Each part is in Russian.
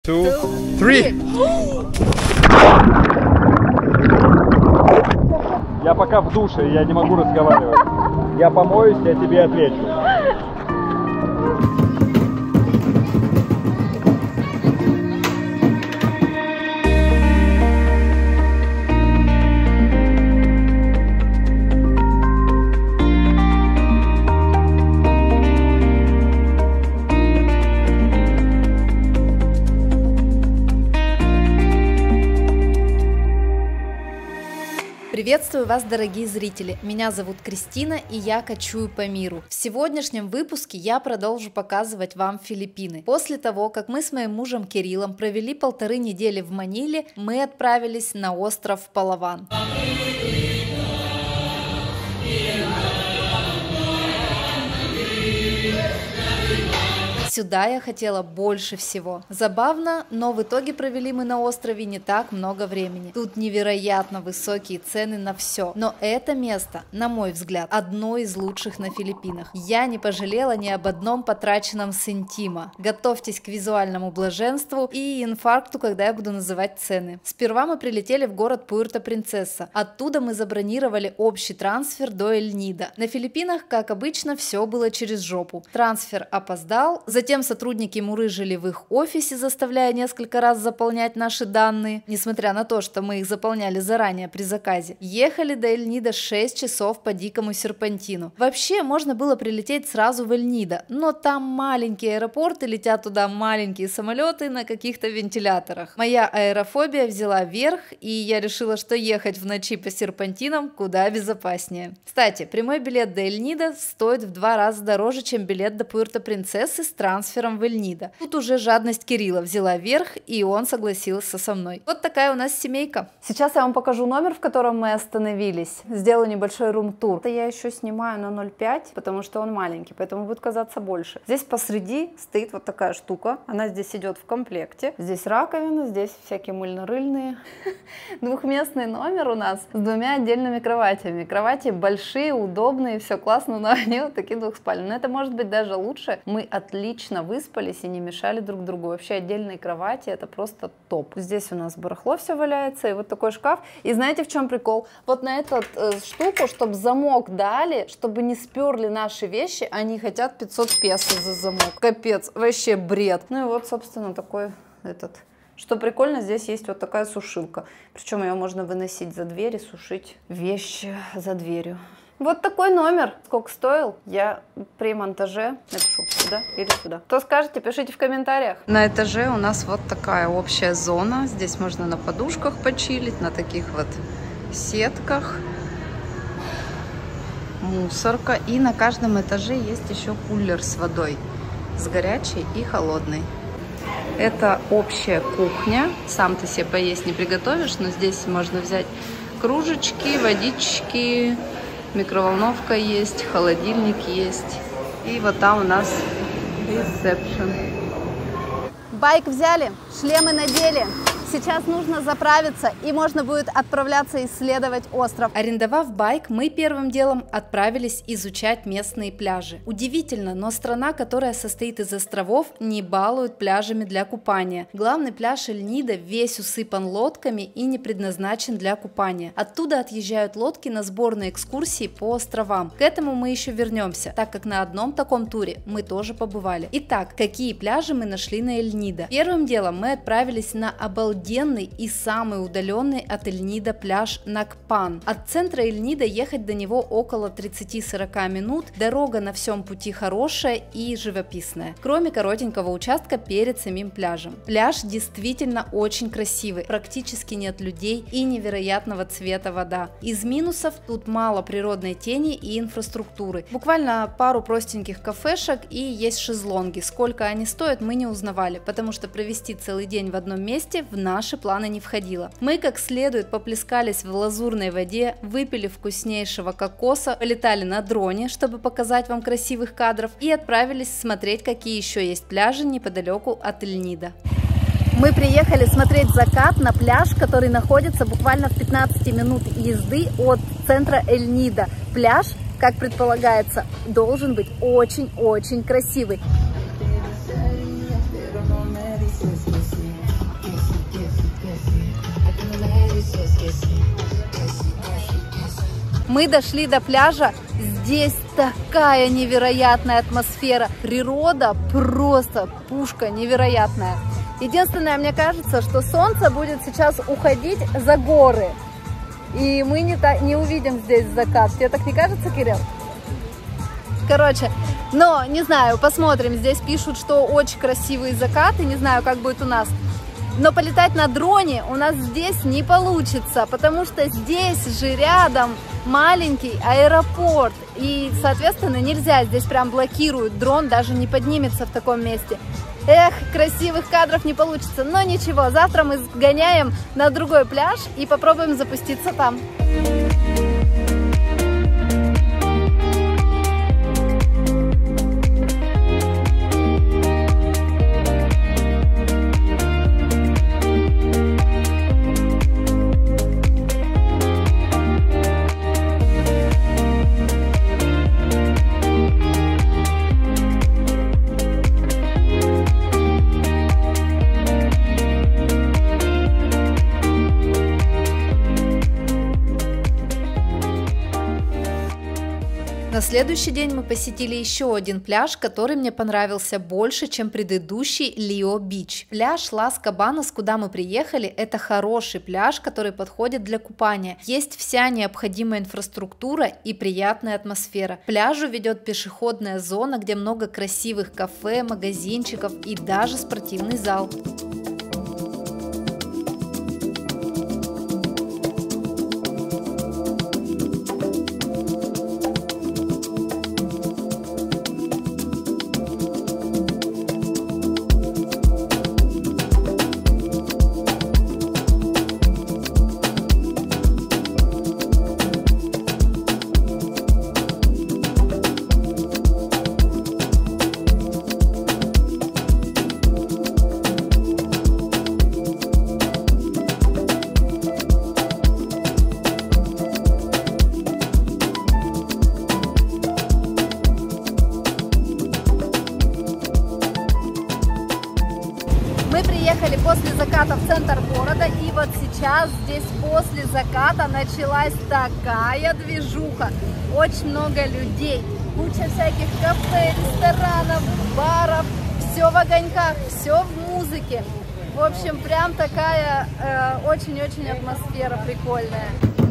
2, 3. Я пока в душе, я не могу разговаривать. Я помоюсь, я тебе отвечу. Приветствую вас, дорогие зрители! Меня зовут Кристина, и я кочую по миру. В сегодняшнем выпуске я продолжу показывать вам Филиппины. После того, как мы с моим мужем Кириллом провели 1,5 недели в Маниле, мы отправились на остров Палаван. Сюда я хотела больше всего. Забавно, но в итоге провели мы на острове не так много времени. Тут невероятно высокие цены на все. Но это место, на мой взгляд, одно из лучших на Филиппинах. Я не пожалела ни об одном потраченном сантима. Готовьтесь к визуальному блаженству и инфаркту, когда я буду называть цены. Сперва мы прилетели в город Пуэрто-Принцеса. Оттуда мы забронировали общий трансфер до Эль-Нидо. На Филиппинах, как обычно, все было через жопу. Трансфер опоздал. Затем сотрудники мурыжили в их офисе, заставляя несколько раз заполнять наши данные, несмотря на то, что мы их заполняли заранее при заказе. Ехали до Эль-Нидо 6 часов по дикому серпантину. Вообще, можно было прилететь сразу в Эль-Нидо, но там маленькие аэропорты, летят туда маленькие самолеты на каких-то вентиляторах. Моя аэрофобия взяла верх, и я решила, что ехать в ночи по серпантинам куда безопаснее. Кстати, прямой билет до Эль-Нидо стоит в 2 раза дороже, чем билет до Пуэрто-Принцессы с трансфером в Эль-Нидо. Тут уже жадность Кирилла взяла верх, и он согласился со мной. Вот такая у нас семейка. Сейчас я вам покажу номер, в котором мы остановились. Сделаю небольшой рум-тур. Это я еще снимаю на 0,5, потому что он маленький, поэтому будет казаться больше. Здесь посреди стоит вот такая штука. Она здесь идет в комплекте. Здесь раковина, здесь всякие мыльно-рыльные. Двухместный номер у нас с 2 отдельными кроватями. Кровати большие, удобные, все классно, но они вот такие двухспальные. Но это может быть даже лучше. Мы отлично выспались и не мешали друг другу. Вообще отдельные кровати — это просто топ. Здесь у нас барахло все валяется, и вот такой шкаф. И знаете, в чем прикол? Вот на эту штуку, чтобы замок дали, чтобы не сперли наши вещи, они хотят 500 песо за замок. Капец, вообще бред. Ну и вот, собственно, такой этот... Что прикольно, здесь есть вот такая сушилка. Причем ее можно выносить за дверь и сушить вещи за дверью. Вот такой номер. Сколько стоил? Я при монтаже напишу сюда или сюда. Кто скажете, пишите в комментариях. На этаже у нас вот такая общая зона. Здесь можно на подушках почилить, на таких вот сетках. Мусорка. И на каждом этаже есть еще кулер с водой. С горячей и холодной. Это общая кухня. Сам ты себе поесть не приготовишь, но здесь можно взять кружечки, водички. Микроволновка есть, холодильник есть. И вот там у нас ресепшн. Байк взяли, шлемы надели. Сейчас нужно заправиться, и можно будет отправляться исследовать остров. Арендовав байк, мы первым делом отправились изучать местные пляжи. Удивительно, но страна, которая состоит из островов, не балует пляжами для купания. Главный пляж Эль-Нидо весь усыпан лодками и не предназначен для купания. Оттуда отъезжают лодки на сборные экскурсии по островам. К этому мы еще вернемся, так как на одном таком туре мы тоже побывали. Итак, какие пляжи мы нашли на Эль-Нидо? Первым делом мы отправились на обалденный и самый удаленный от Эль-Нидо пляж Накпан. От центра Эль-Нидо ехать до него около 30-40 минут. Дорога на всем пути хорошая и живописная, кроме коротенького участка перед самим пляжем. Пляж действительно очень красивый, практически нет людей и невероятного цвета вода. Из минусов тут мало природной тени и инфраструктуры. Буквально пару простеньких кафешек и есть шезлонги. Сколько они стоят, мы не узнавали, потому что провести целый день в одном месте в наши планы не входило. Мы как следует поплескались в лазурной воде, выпили вкуснейшего кокоса, полетали на дроне, чтобы показать вам красивых кадров, и отправились смотреть, какие еще есть пляжи неподалеку от Эль-Нидо. Мы приехали смотреть закат на пляж, который находится буквально в 15 минут езды от центра Эль-Нидо. Пляж, как предполагается, должен быть очень-очень красивый. Мы дошли до пляжа. Здесь такая невероятная атмосфера. Природа просто пушка невероятная. Единственное, мне кажется, что солнце будет сейчас уходить за горы. И мы не увидим здесь закат. Тебе так не кажется, Кирилл? Короче, но не знаю, посмотрим. Здесь пишут, что очень красивые закаты. Не знаю, как будет у нас. Но полетать на дроне у нас здесь не получится, потому что здесь же рядом маленький аэропорт. И, соответственно, нельзя. Здесь прям блокируют. Дрон даже не поднимется в таком месте. Эх, красивых кадров не получится. Но ничего, завтра мы сгоняем на другой пляж и попробуем запуститься там. На следующий день мы посетили еще один пляж, который мне понравился больше, чем предыдущий Лио-Бич. Пляж Лас-Кабанас, куда мы приехали, это хороший пляж, который подходит для купания. Есть вся необходимая инфраструктура и приятная атмосфера. К пляжу ведет пешеходная зона, где много красивых кафе, магазинчиков и даже спортивный зал. Мы приехали после заката в центр города, и вот сейчас здесь после заката началась такая движуха. Очень много людей, куча всяких кафе, ресторанов, баров, все в огоньках, все в музыке. В общем, прям такая очень-очень атмосфера прикольная.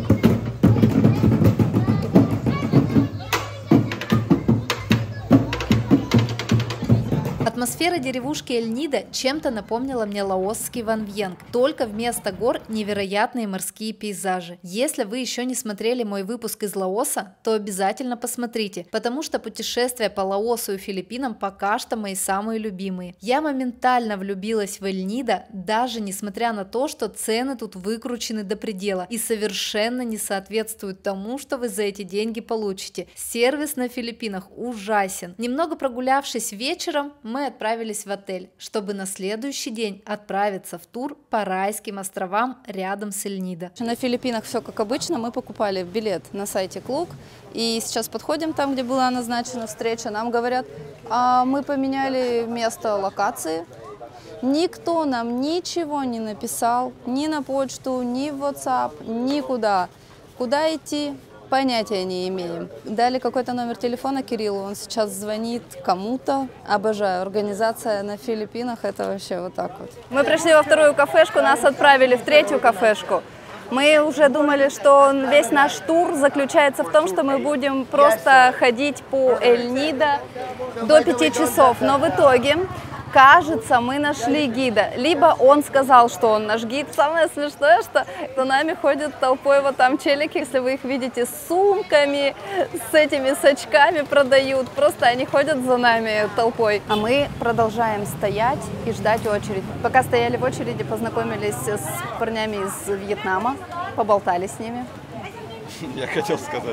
Атмосфера деревушки Эль-Нидо чем-то напомнила мне лаосский Ван Вьенг, только вместо гор невероятные морские пейзажи. Если вы еще не смотрели мой выпуск из Лаоса, то обязательно посмотрите, потому что путешествия по Лаосу и Филиппинам пока что мои самые любимые. Я моментально влюбилась в Эль-Нидо, даже несмотря на то, что цены тут выкручены до предела и совершенно не соответствуют тому, что вы за эти деньги получите. Сервис на Филиппинах ужасен. Немного прогулявшись вечером, мы отправились в отель, чтобы на следующий день отправиться в тур по райским островам рядом с Эль-Нидо. На Филиппинах все как обычно, мы покупали билет на сайте Клук, и сейчас подходим там, где была назначена встреча, нам говорят, мы поменяли место локации. Никто нам ничего не написал, ни на почту, ни в WhatsApp, никуда. Куда идти? Понятия не имеем. Дали какой-то номер телефона Кириллу, он сейчас звонит кому-то. Обожаю. Организация на Филиппинах, это вообще вот так вот. Мы пришли во вторую кафешку, нас отправили в третью кафешку. Мы уже думали, что весь наш тур заключается в том, что мы будем просто ходить по Эль-Нидо до 5 часов. Но в итоге, кажется, мы нашли гида. Либо он сказал, что он наш гид. Самое смешное, что за нами ходят толпой вот там челики, если вы их видите, с сумками, с очками продают. Просто они ходят за нами толпой. А мы продолжаем стоять и ждать очередь. Пока стояли в очереди, познакомились с парнями из Вьетнама, поболтали с ними. Я хотел сказать.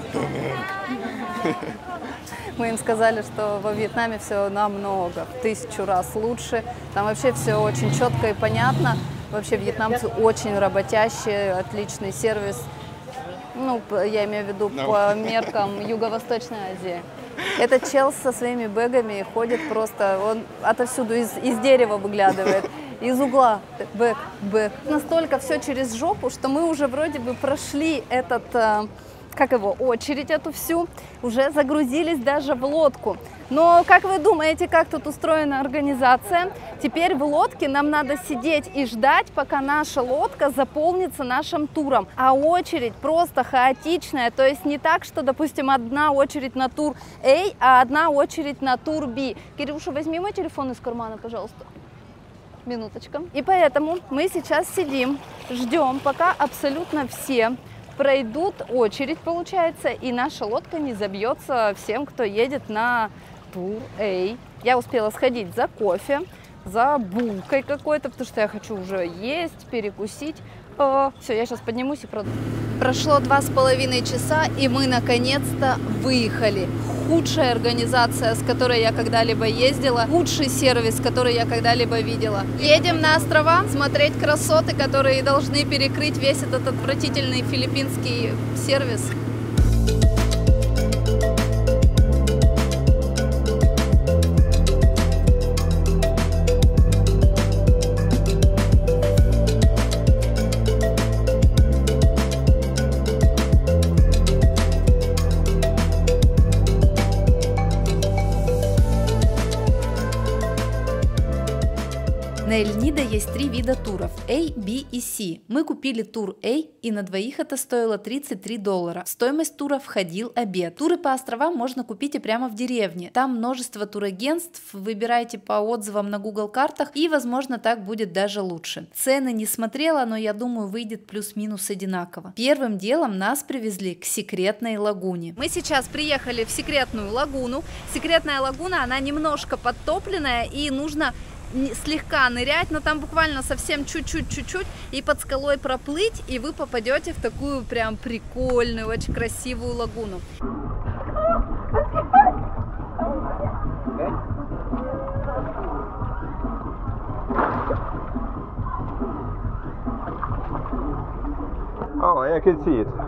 Мы им сказали, что во Вьетнаме все намного, в 1000 раз лучше. Там вообще все очень четко и понятно. Вообще вьетнамцы очень работящие, отличный сервис. Ну, я имею в виду по меркам Юго-Восточной Азии. Этот чел со своими бэгами ходит просто, он отовсюду из дерева выглядывает, из угла, бэг. Настолько все через жопу, что мы уже вроде бы прошли очередь эту всю, уже загрузились даже в лодку. Но как вы думаете, как тут устроена организация? Теперь в лодке нам надо сидеть и ждать, пока наша лодка заполнится нашим туром. А очередь просто хаотичная, то есть не так, что, допустим, одна очередь на тур А, а одна очередь на тур Б. Кирюша, возьми мой телефон из кармана, пожалуйста. Минуточка. И поэтому мы сейчас сидим, ждем, пока абсолютно все пройдут очередь, получается, и наша лодка не забьется всем, кто едет на тур А. Я успела сходить за кофе, за булкой какой-то, потому что я хочу уже есть, перекусить. Все, я сейчас поднимусь и продам. Прошло 2,5 часа, и мы наконец-то выехали. Худшая организация, с которой я когда-либо ездила, худший сервис, который я когда-либо видела. Едем на острова смотреть красоты, которые должны перекрыть весь этот отвратительный филиппинский сервис. На Эль-Нидо есть 3 вида туров – A, B и C. Мы купили тур A, и на двоих это стоило $33. В стоимость тура входил обед. Туры по островам можно купить и прямо в деревне. Там множество турагентств, выбирайте по отзывам на Google картах, и возможно так будет даже лучше. Цены не смотрела, но я думаю выйдет плюс-минус одинаково. Первым делом нас привезли к секретной лагуне. Мы сейчас приехали в секретную лагуну. Секретная лагуна, она немножко подтопленная, и нужно слегка нырять, но там буквально совсем чуть-чуть, и под скалой проплыть, и вы попадете в такую прям прикольную, очень красивую лагуну. Oh, I can see it.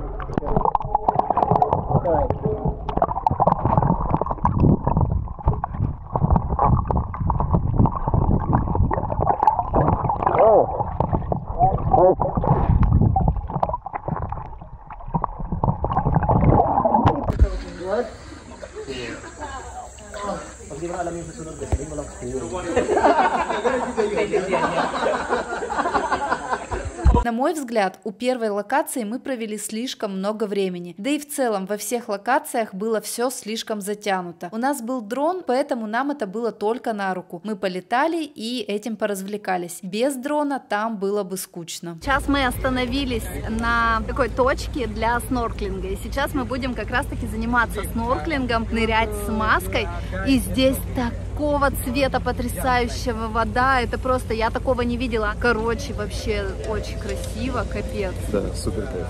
На мой взгляд, у первой локации мы провели слишком много времени, да и в целом во всех локациях было все слишком затянуто. У нас был дрон, поэтому нам это было только на руку. Мы полетали и этим поразвлекались. Без дрона там было бы скучно. Сейчас мы остановились на такой точке для снорклинга, и сейчас мы будем как раз таки заниматься снорклингом, нырять с маской, и здесь такого цвета потрясающего вода, это просто, я такого не видела. Короче, вообще очень красиво, капец. Да, супер кайф.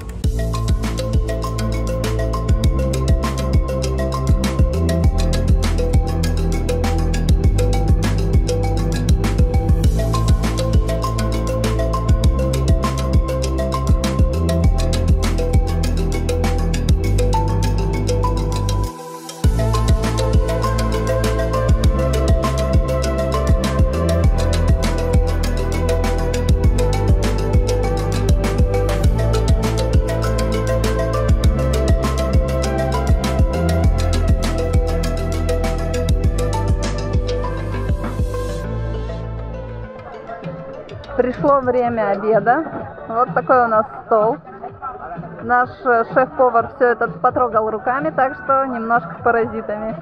Пришло время обеда. Вот такой у нас стол. Наш шеф-повар все это потрогал руками, так что немножко с паразитами.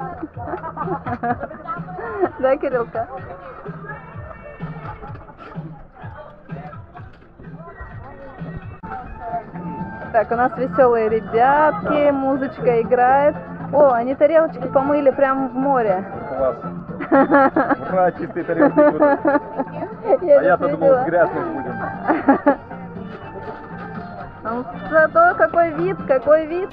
Да, Кириллка? Так, у нас веселые ребятки, музычка играет. О, они тарелочки помыли прямо в море. Класс. Ура, чистые тарелки будут. А я-то думал, с грязных будем. Зато какой вид, какой вид.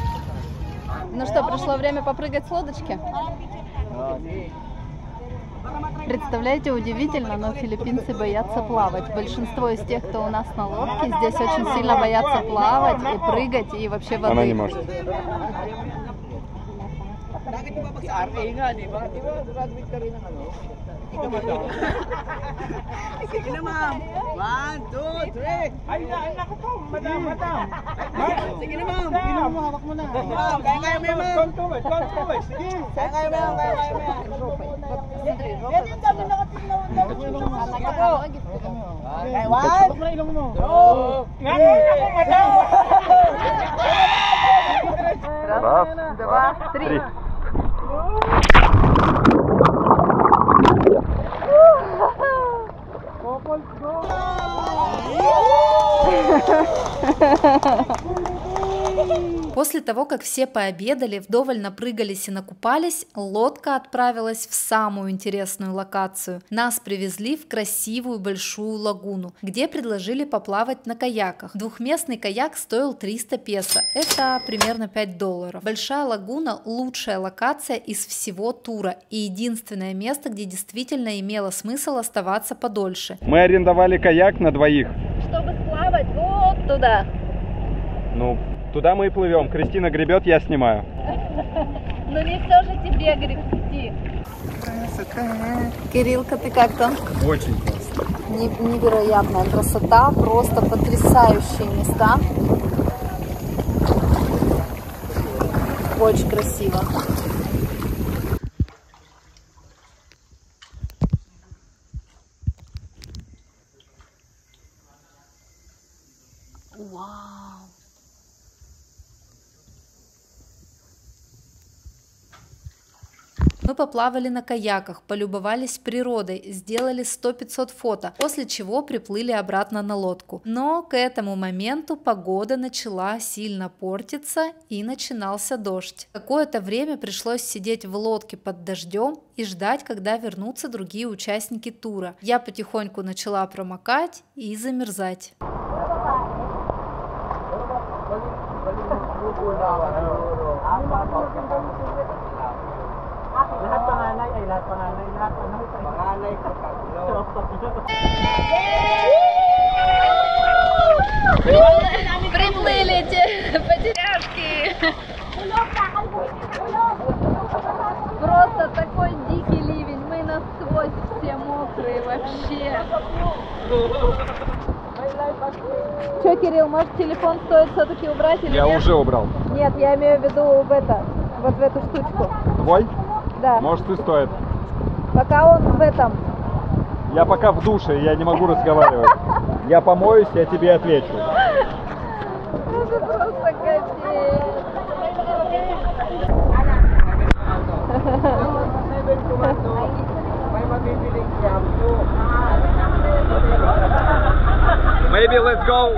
Ну что, пришло время попрыгать с лодочки? Представляете, удивительно, но филиппинцы боятся плавать. Большинство из тех, кто у нас на лодке, здесь очень сильно боятся плавать и прыгать, и вообще воды. Она не может. Sige na, ma'am. 1, 2, 3. Ay, naku po, madam. Sige na, ma'am. Ma'am, hawak mo na. Ma'am, kaya mo yan, ma'am. Sige. Kaya mo yan, kaya mo yan. Yan dami nakatinglaw. Sige po. Okay, 1, 2, 3. Раз, Два, три. После того, как все пообедали, вдоволь напрыгались и накупались, лодка отправилась в самую интересную локацию. Нас привезли в красивую большую лагуну, где предложили поплавать на каяках. Двухместный каяк стоил 300 песо, это примерно $5. Большая лагуна – лучшая локация из всего тура и единственное место, где действительно имело смысл оставаться подольше. Мы арендовали каяк на двоих. Чтобы сплавать вот туда. Ну, туда мы и плывем. Кристина гребет, я снимаю. Но не все же тебе гребсти. Кириллка, ты как там? Очень классно. Невероятная красота, просто потрясающие места. Очень красиво. Вау! Мы поплавали на каяках, полюбовались природой, сделали 100-500 фото, после чего приплыли обратно на лодку. Но к этому моменту погода начала сильно портиться и начинался дождь. Какое-то время пришлось сидеть в лодке под дождем и ждать, когда вернутся другие участники тура. Я потихоньку начала промокать и замерзать. Приплыли те потеряшки. Просто такой дикий ливень. Мы насквозь все мокрые вообще. Че, Кирилл, может телефон стоит все-таки убрать или Я нет? уже убрал. Нет, я имею в виду вот в эту штучку. Твой? Да. Может и стоит. Пока он в этом. Я пока в душе, я не могу разговаривать. Я помоюсь, я тебе отвечу. Это просто капец. Maybe let's go.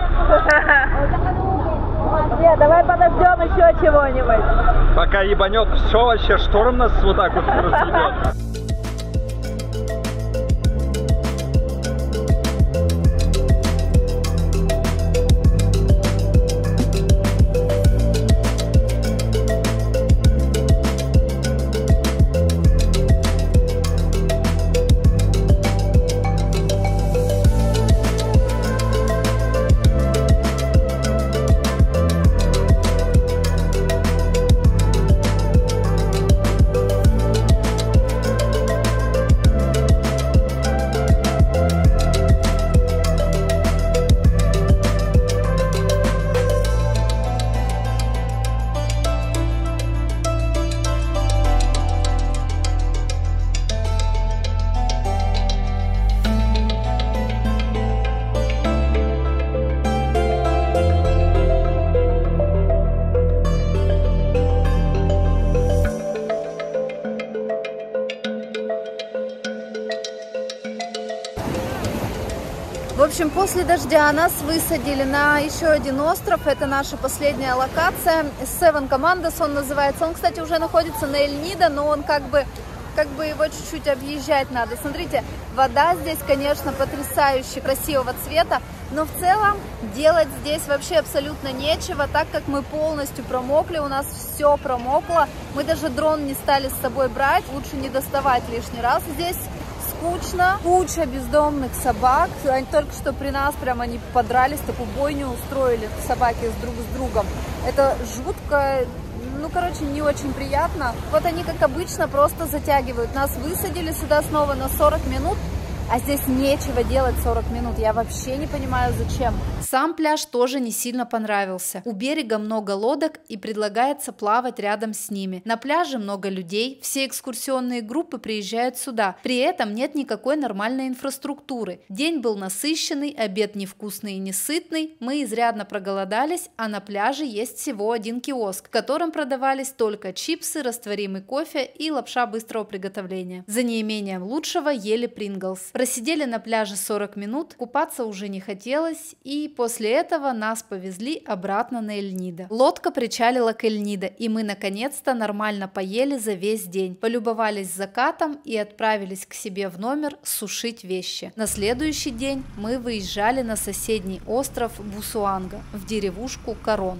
Нет, давай подождем еще чего-нибудь. Пока ебанет, все вообще, шторм нас вот так вот разъебет. В общем, после дождя нас высадили на еще один остров. Это наша последняя локация. Seven Commandos он называется. Он, кстати, уже находится на Эль-Нидо, но он как бы его чуть-чуть объезжать надо. Смотрите, вода здесь, конечно, потрясающе красивого цвета, но в целом делать здесь вообще абсолютно нечего, так как мы полностью промокли, у нас все промокло. Мы даже дрон не стали с собой брать, лучше не доставать лишний раз. Здесь скучно, куча бездомных собак. Они только что при нас прям они подрались, такую бойню устроили собаки друг с другом. Это жутко, ну, короче, не очень приятно. Вот они, как обычно, просто затягивают. Нас высадили сюда снова на 40 минут. А здесь нечего делать 40 минут, я вообще не понимаю, зачем. Сам пляж тоже не сильно понравился. У берега много лодок и предлагается плавать рядом с ними. На пляже много людей, все экскурсионные группы приезжают сюда. При этом нет никакой нормальной инфраструктуры. День был насыщенный, обед невкусный и несытный. Мы изрядно проголодались, а на пляже есть всего один киоск, в котором продавались только чипсы, растворимый кофе и лапша быстрого приготовления. За неимением лучшего ели Принглс. Просидели на пляже 40 минут, купаться уже не хотелось, и после этого нас повезли обратно на Эль-Нидо. Лодка причалила к Эль-Нидо, и мы наконец-то нормально поели за весь день, полюбовались закатом и отправились к себе в номер сушить вещи. На следующий день мы выезжали на соседний остров Бусуанга, в деревушку Корон.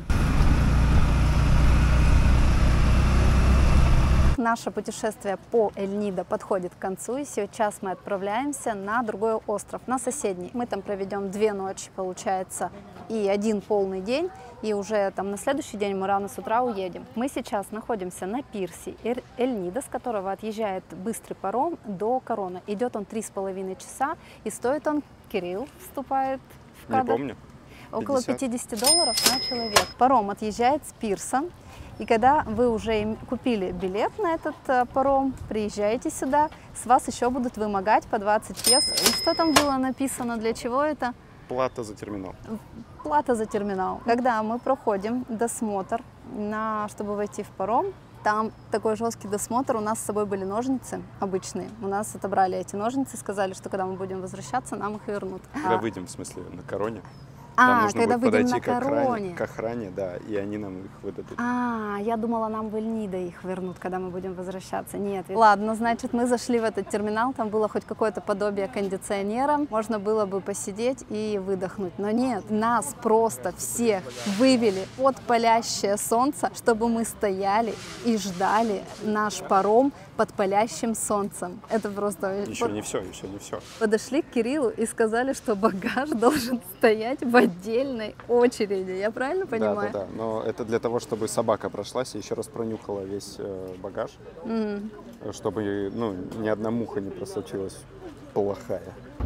Наше путешествие по Эль-Нидо подходит к концу, и сейчас мы отправляемся на другой остров, на соседний. Мы там проведем 2 ночи, получается, и 1 полный день, и уже там на следующий день мы рано с утра уедем. Мы сейчас находимся на пирсе Эль-Нидо, с которого отъезжает быстрый паром до Корона. Идет он 3,5 часа, и стоит он, Кирилл вступает в кадр. Не помню. Около $50 на человек. Паром отъезжает с пирса. И когда вы уже купили билет на этот паром, приезжаете сюда, с вас еще будут вымогать по 20 песо. И что там было написано, для чего это? Плата за терминал. Плата за терминал. Когда мы проходим досмотр, чтобы войти в паром, там такой жесткий досмотр, у нас с собой были ножницы обычные. У нас отобрали эти ножницы, сказали, что когда мы будем возвращаться, нам их вернут. Когда выйдем, в смысле, на Короне. Нам нужно когда будет выйдем подойти на Короне. к охране, да, и они нам их выдадут. Я думала, нам в Эль-Нидо их вернут, когда мы будем возвращаться. Нет. Ладно, значит, мы зашли в этот терминал, там было хоть какое-то подобие кондиционера, можно было бы посидеть и выдохнуть. Но нет, нас просто всех вывели под палящее солнце, чтобы мы стояли и ждали наш паром под палящим солнцем. Это просто... Еще не все, еще не все. Подошли к Кириллу и сказали, что багаж должен стоять в отдельной очереди. Я правильно понимаю? Да. Но это для того, чтобы собака прошлась и еще раз пронюхала весь багаж, чтобы ни одна муха не просочилась плохая.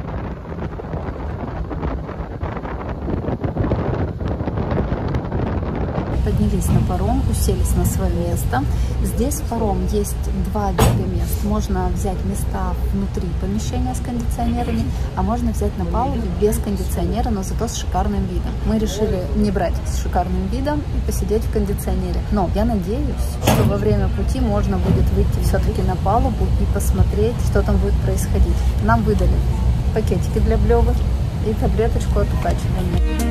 Поднялись на паром, уселись на свое место. Здесь в паром есть 2 вида мест. Можно взять места внутри помещения с кондиционерами, а можно взять на палубе без кондиционера, но зато с шикарным видом. Мы решили не брать с шикарным видом и посидеть в кондиционере. Но я надеюсь, что во время пути можно будет выйти все-таки на палубу и посмотреть, что там будет происходить. Нам выдали пакетики для блёвы и таблеточку от укачивания.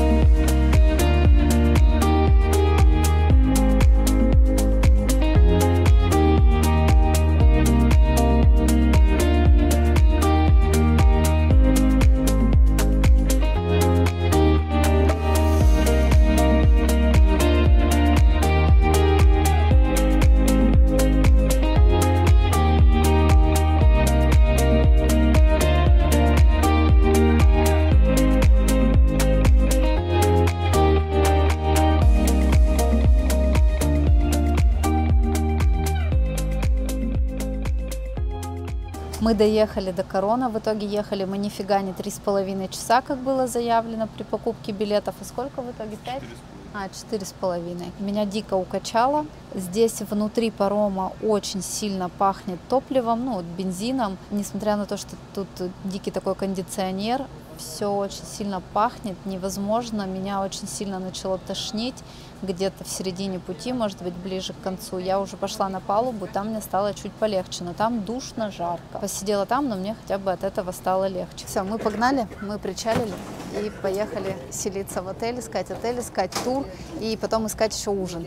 Мы доехали до Корона, в итоге ехали мы нифига не 3,5 часа, как было заявлено при покупке билетов. И сколько в итоге? 5? 4,5. Меня дико укачало. Здесь внутри парома очень сильно пахнет топливом, бензином. Несмотря на то, что тут дикий такой кондиционер, все очень сильно пахнет, невозможно. Меня очень сильно начало тошнить. Где-то в середине пути, может быть, ближе к концу, я уже пошла на палубу, там мне стало чуть полегче, но там душно, жарко. Посидела там, но мне хотя бы от этого стало легче. Все, мы погнали, мы причалили и поехали селиться в отель, искать тур и потом искать еще ужин.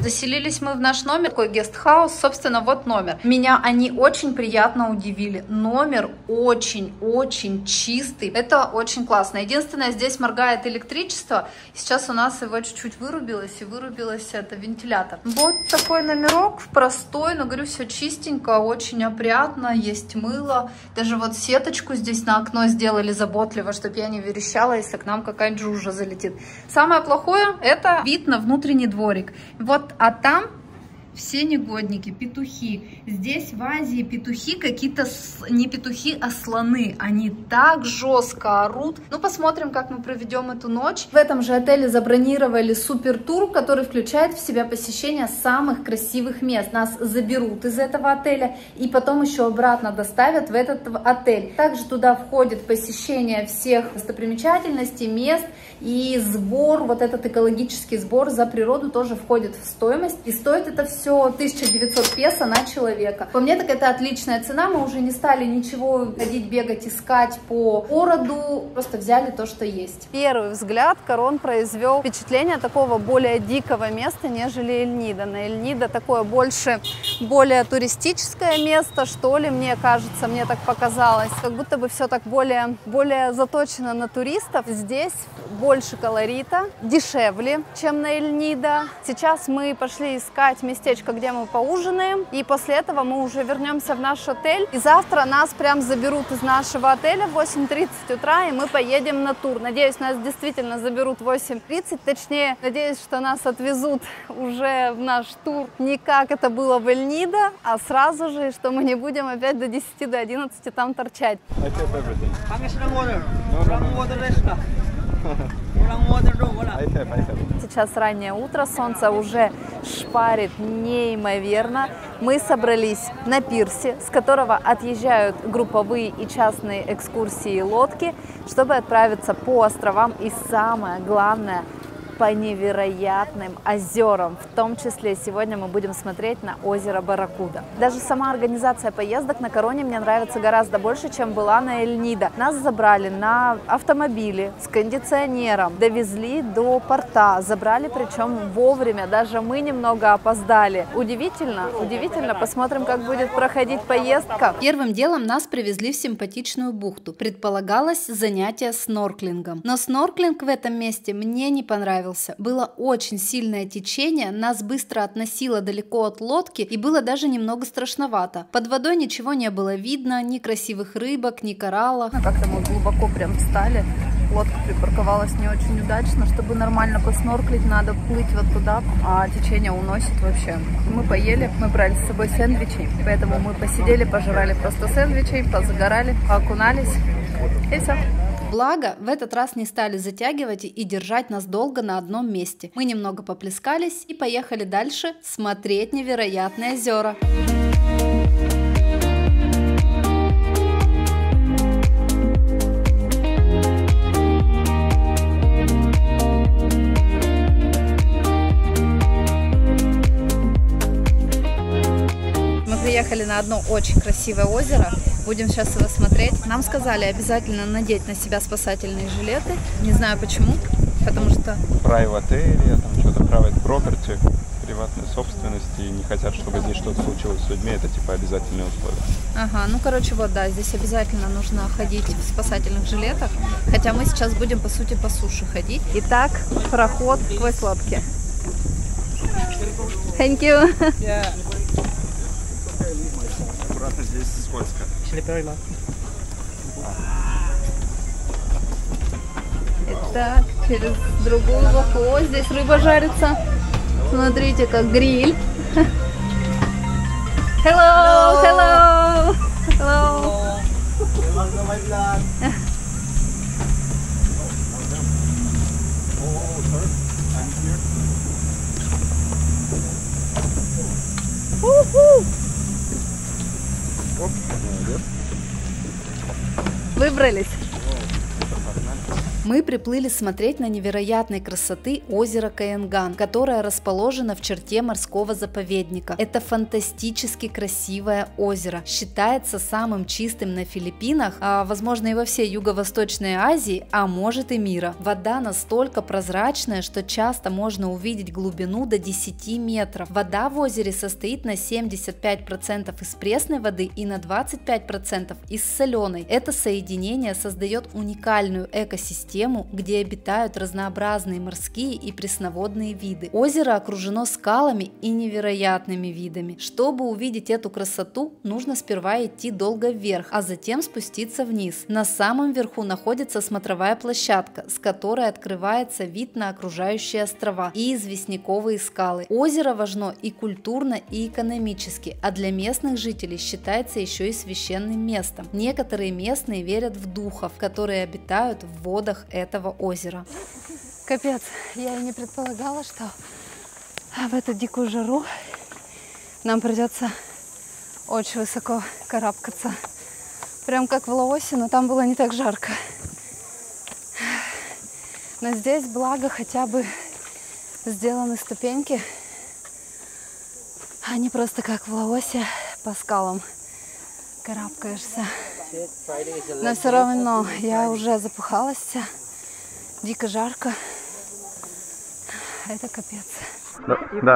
Заселились мы в наш номер, такой гестхаус, собственно, вот номер. Меня они очень приятно удивили. Номер очень-очень чистый. Это очень классно. Единственное, здесь моргает электричество. Сейчас у нас его чуть-чуть вырубилось, и вырубилось это вентилятор. Вот такой номерок, простой, но, говорю, все чистенько, очень опрятно, есть мыло. Даже вот сеточку здесь на окно сделали заботливо, чтобы я не верещала, если к нам какая-нибудь жужа залетит. Самое плохое — это вид на внутренний дворик. Вот, а там все негодники, петухи. Здесь в Азии петухи какие-то, не петухи, а слоны. Они так жестко орут. Ну, посмотрим, как мы проведем эту ночь. В этом же отеле забронировали супер-тур, который включает в себя посещение самых красивых мест. Нас заберут из этого отеля и потом еще обратно доставят в этот отель. Также туда входит посещение всех достопримечательностей, мест, и сбор, вот этот экологический сбор за природу тоже входит в стоимость. И стоит это все 1900 песо на человека. По мне, так это отличная цена. Мы уже не стали ничего ходить, бегать, искать по городу. Просто взяли то, что есть. Первый взгляд Карон произвел впечатление такого более дикого места, нежели Эль-Нидо. На Эль-Нидо такое более туристическое место, что ли, мне кажется, мне так показалось. Как будто бы все так более заточено на туристов. Здесь больше колорита, дешевле, чем на Эль-Нидо. Сейчас мы пошли искать местечко, где мы поужинаем, и после этого мы уже вернемся в наш отель. И завтра нас прям заберут из нашего отеля в 8:30 утра, и мы поедем на тур. Надеюсь, нас действительно заберут в 8:30, точнее, надеюсь, что нас отвезут уже в наш тур не как это было в Эль-Нидо, а сразу же, что мы не будем опять до 10, до 11 там торчать. Сейчас раннее утро, солнце уже шпарит неимоверно. Мы собрались на пирсе, с которого отъезжают групповые и частные экскурсии и лодки, чтобы отправиться по островам и, самое главное, по невероятным озерам. В том числе сегодня мы будем смотреть на озеро Барракуда. Даже сама организация поездок на Кароне мне нравится гораздо больше, чем была на Эль-Нидо. Нас забрали на автомобиле с кондиционером, довезли до порта, забрали причем вовремя, даже мы немного опоздали. Удивительно, удивительно. Посмотрим, как будет проходить поездка. Первым делом нас привезли в симпатичную бухту. Предполагалось занятие снорклингом. Но снорклинг в этом месте мне не понравился. Было очень сильное течение, нас быстро относило далеко от лодки и было даже немного страшновато. Под водой ничего не было видно, ни красивых рыбок, ни кораллов. Как-то мы глубоко прям встали, лодка припарковалась не очень удачно. Чтобы нормально поснорклить, надо плыть вот туда, а течение уносит вообще. Мы поели, мы брали с собой сэндвичи, поэтому мы посидели, пожрали просто сэндвичи, позагорали, окунались и все. Благо, в этот раз не стали затягивать и держать нас долго на одном месте. Мы немного поплескались и поехали дальше смотреть невероятные озера. Приехали на одно очень красивое озеро. Будем сейчас его смотреть. Нам сказали обязательно надеть на себя спасательные жилеты. Не знаю почему, потому что... Private area, там что-то private property, приватной собственности, и не хотят, чтобы здесь что-то случилось с людьми. Это типа обязательные условия. Ага, ну короче, вот да, здесь обязательно нужно ходить в спасательных жилетах. Хотя мы сейчас будем, по сути, по суше ходить. Итак, проход сквозь лодки. Thank you. Yeah. Аккуратно, здесь скользко. Итак, через другую лодку. О, здесь рыба жарится. Смотрите, как гриль. Hello, hello, hello. Выбрались. Мы приплыли смотреть на невероятной красоты озеро Каянган, которое расположено в черте морского заповедника. Это фантастически красивое озеро. Считается самым чистым на Филиппинах, а возможно и во всей Юго-Восточной Азии, а может и мира. Вода настолько прозрачная, что часто можно увидеть глубину до 10 метров. Вода в озере состоит на 75% из пресной воды и на 25% из соленой. Это соединение создает уникальную экосистему, где обитают разнообразные морские и пресноводные виды. Озеро окружено скалами и невероятными видами. Чтобы увидеть эту красоту, нужно сперва идти долго вверх, а затем спуститься вниз. На самом верху находится смотровая площадка, с которой открывается вид на окружающие острова и известняковые скалы. Озеро важно и культурно, и экономически, а для местных жителей считается еще и священным местом. Некоторые местные верят в духов, которые обитают в водах этого озера. Капец, я и не предполагала, что в эту дикую жару нам придется очень высоко карабкаться. Прям как в Лаосе, но там было не так жарко. Но здесь, благо, хотя бы сделаны ступеньки, а не просто как в Лаосе по скалам карабкаешься. Но все равно я уже запыхалась вся. Дико жарко. Это капец. Да.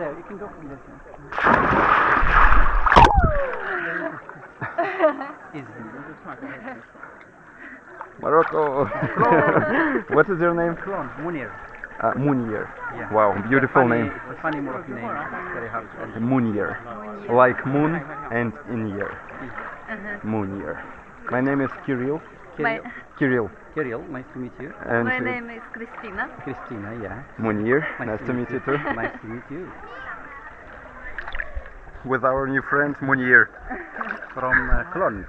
Morocco. What is your name? Munir. Munir. Yeah. Wow, beautiful name. It's a funny Moroccan name. It's very hard to understand. Munir. Like moon and in year. Munir. My name is Kirill. Kirill. Kirill, nice to meet you. And My name is Christina. Christina, yeah. Munir. Nice to meet you too. Nice to meet you. With our new friend Munir. From Cologne.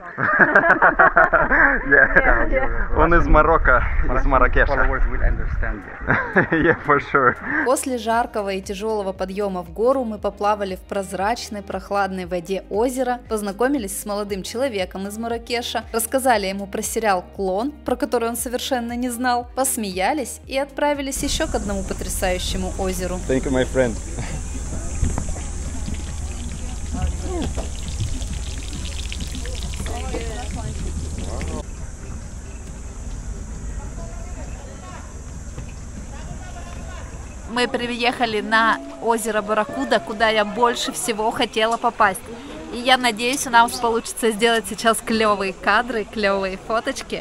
Yeah. Он из Марокко, из Маракеша. Followers will understand you. Yeah, for sure. После жаркого и тяжелого подъема в гору мы поплавали в прозрачной, прохладной воде озера, познакомились с молодым человеком из Маракеша, рассказали ему про сериал «Клон», про который он совершенно не знал, посмеялись и отправились еще к одному потрясающему озеру. Thank you, my friend. Мы приехали на озеро Барракуда, куда я больше всего хотела попасть. И я надеюсь, у нас получится сделать сейчас клевые кадры, клевые фоточки.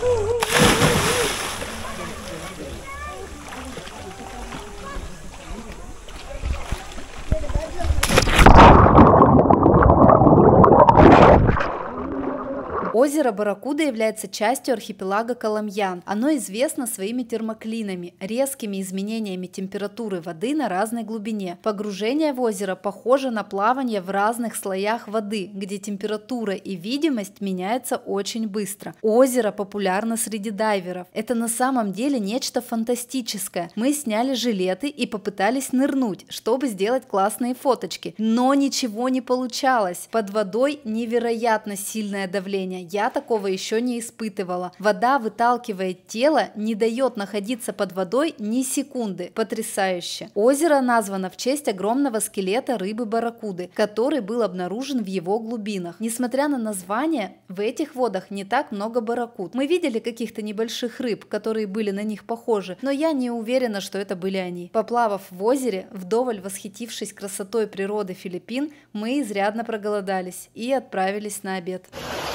Озеро Барракуда является частью архипелага Коламьян. Оно известно своими термоклинами, резкими изменениями температуры воды на разной глубине. Погружение в озеро похоже на плавание в разных слоях воды, где температура и видимость меняются очень быстро. Озеро популярно среди дайверов. Это на самом деле нечто фантастическое. Мы сняли жилеты и попытались нырнуть, чтобы сделать классные фоточки. Но ничего не получалось. Под водой невероятно сильное давление. Я такого еще не испытывала. Вода выталкивает тело, не дает находиться под водой ни секунды. Потрясающе. Озеро названо в честь огромного скелета рыбы барракуды, который был обнаружен в его глубинах. Несмотря на название, в этих водах не так много барракуд. Мы видели каких-то небольших рыб, которые были на них похожи, но я не уверена, что это были они. Поплавав в озере, вдоволь восхитившись красотой природы Филиппин, мы изрядно проголодались и отправились на обед.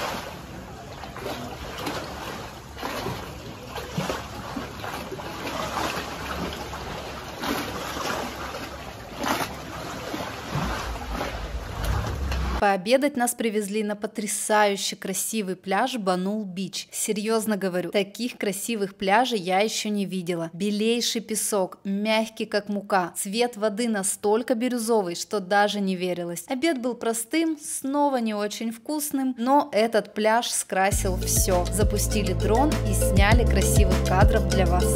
Пообедать нас привезли на потрясающе красивый пляж Банул-Бич. Серьезно говорю, таких красивых пляжей я еще не видела. Белейший песок, мягкий как мука, цвет воды настолько бирюзовый, что даже не верилось. Обед был простым, снова не очень вкусным, но этот пляж скрасил все. Запустили дрон и сняли красивых кадров для вас.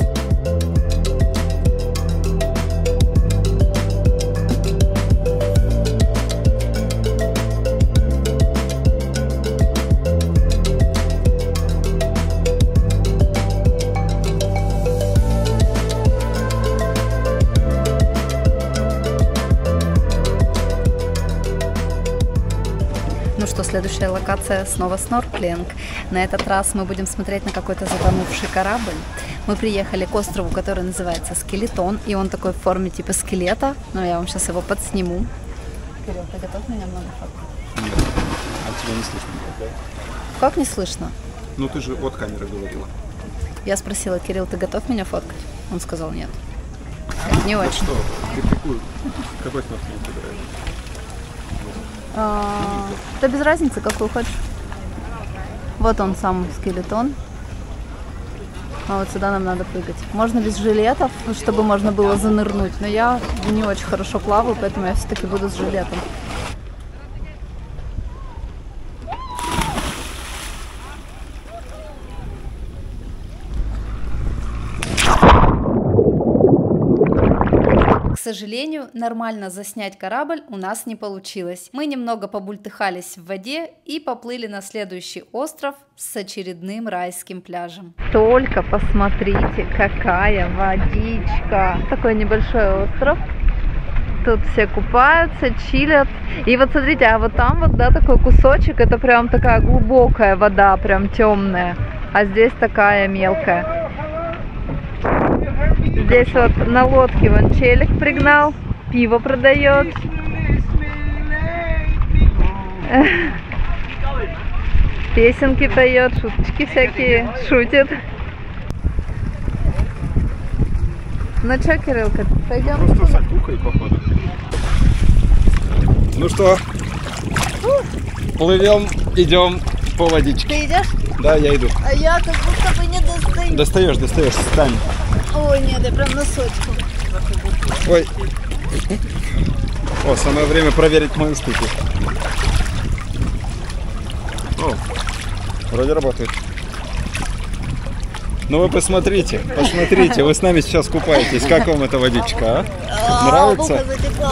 что, следующая локация снова снорклинг. На этот раз мы будем смотреть на какой-то затонувший корабль. Мы приехали к острову, который называется Скелетон, и он такой в форме типа скелета, но я вам сейчас его подсниму. Кирилл, ты готов меня много фоткать? Нет. А тебя не слышно? Как не слышно? Ну ты же от камеры говорила. Я спросила: Кирилл, ты готов меня фоткать? Он сказал нет. Это не очень. Что? Ты какую? Какой снорклинг выбираешь? Да без разницы, какую хочешь. Вот он сам скелетон. А вот сюда нам надо прыгать. Можно без жилетов, чтобы можно было занырнуть. Но я не очень хорошо плаваю, поэтому я все-таки буду с жилетом. К сожалению, нормально заснять корабль у нас не получилось. Мы немного побультыхались в воде и поплыли на следующий остров с очередным райским пляжем. Только посмотрите, какая водичка! Такой небольшой остров. Тут все купаются, чилят. И вот смотрите, а вот там вот, да, такой кусочек, это прям такая глубокая вода, прям темная. А здесь такая мелкая. Здесь вот на лодке вон челик пригнал, пиво продает. Песенки поет, шуточки всякие шутит. Ну чё, Кириллка, пойдем? Просто с окухой, походу. Ну что, плывем, идем по водичке. Ты идешь? Да, я иду. А я как будто бы не достаю. Достаешь, встань. Ой, нет, я прям носочком. Ой. О, самое время проверить мою штуку. О, вроде работает. Ну вы посмотрите, вы с нами сейчас купаетесь. Как вам эта водичка, а? Нравится?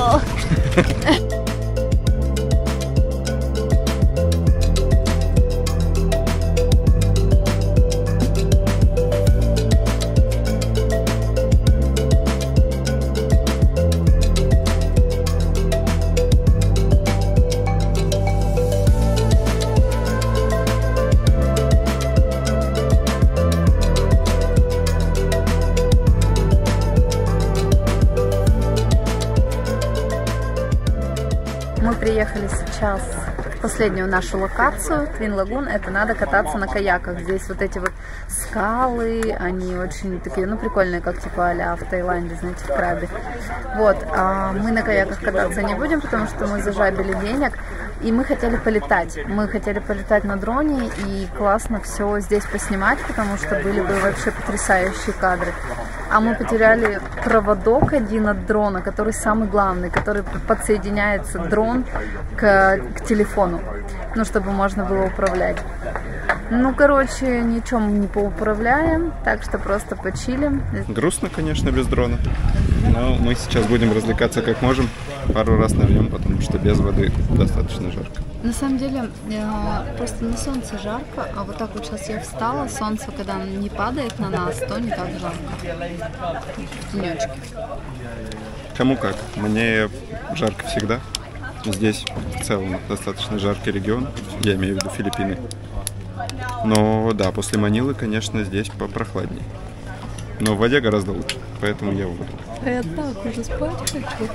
Мы приехали сейчас в последнюю нашу локацию, Твин Лагун. Это надо кататься на каяках. Здесь вот эти вот скалы, они очень такие, ну, прикольные, как типа а-ля в Таиланде, знаете, в Крабе. Вот, а мы на каяках кататься не будем, потому что мы зажабили денег. И мы хотели полетать. Мы хотели полетать на дроне и классно все здесь поснимать, потому что были бы вообще потрясающие кадры. А мы потеряли проводок один от дрона, который самый главный, который подсоединяется дрон к телефону, ну, чтобы можно было управлять. Ну, короче, ничем не поуправляем, так что просто почилим. Грустно, конечно, без дрона, но мы сейчас будем развлекаться как можем. Пару раз нырнем, потому что без воды достаточно жарко. На самом деле, просто на солнце жарко, а вот так вот сейчас я встала, солнце, когда не падает на нас, то не так жарко. Денечки. Кому как. Мне жарко всегда. Здесь в целом достаточно жаркий регион, я имею в виду Филиппины. Но да, после Манилы, конечно, здесь попрохладнее. Но в воде гораздо лучше, поэтому я выбрал. А я так уже спать хочу.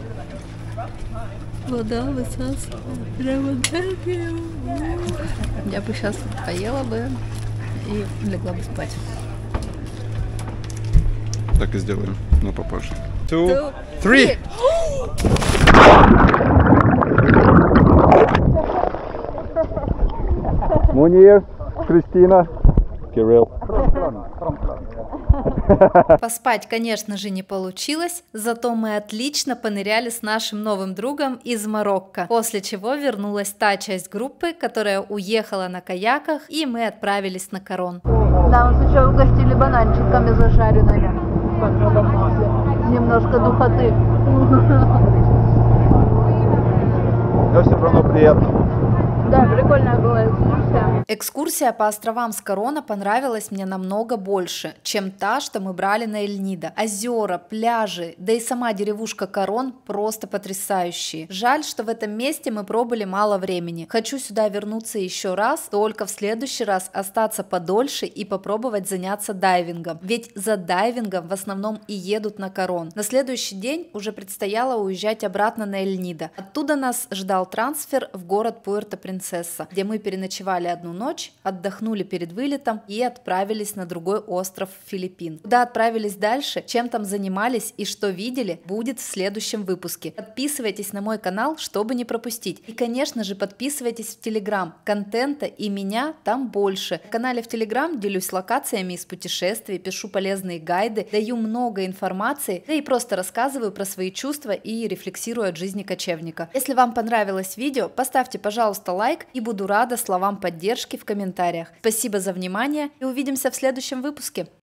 Вода высасывает прямо энергию. Я бы сейчас поела бы и легла бы спать. Так и сделаем, но попозже. 2, 3! Мунир, Кристина, Кирилл. Поспать, конечно же, не получилось, зато мы отлично поныряли с нашим новым другом из Марокко, после чего вернулась та часть группы, которая уехала на каяках, и мы отправились на Карон. Да, мы еще угостили бананчиками зажаренными. Немножко духоты. Но все равно приятно. Да, прикольная была экскурсия. Экскурсия по островам Скорона понравилась мне намного больше, чем та, что мы брали на Эль-Нидо. Озера, пляжи, да и сама деревушка Корон просто потрясающие. Жаль, что в этом месте мы пробыли мало времени. Хочу сюда вернуться еще раз, только в следующий раз остаться подольше и попробовать заняться дайвингом. Ведь за дайвингом в основном и едут на Корон. На следующий день уже предстояло уезжать обратно на Эль-Нидо. Оттуда нас ждал трансфер в город Пуэрто-Принцесса, где мы переночевали одну ночь, отдохнули перед вылетом и отправились на другой остров Филиппин. Куда отправились дальше, чем там занимались и что видели, будет в следующем выпуске. Подписывайтесь на мой канал, чтобы не пропустить. И, конечно же, подписывайтесь в Телеграм. Контента и меня там больше. В канале в Телеграм делюсь локациями из путешествий, пишу полезные гайды, даю много информации, да и просто рассказываю про свои чувства и рефлексирую от жизни кочевника. Если вам понравилось видео, поставьте, пожалуйста, лайк, и буду рада словам поддержки в комментариях. Спасибо за внимание и увидимся в следующем выпуске.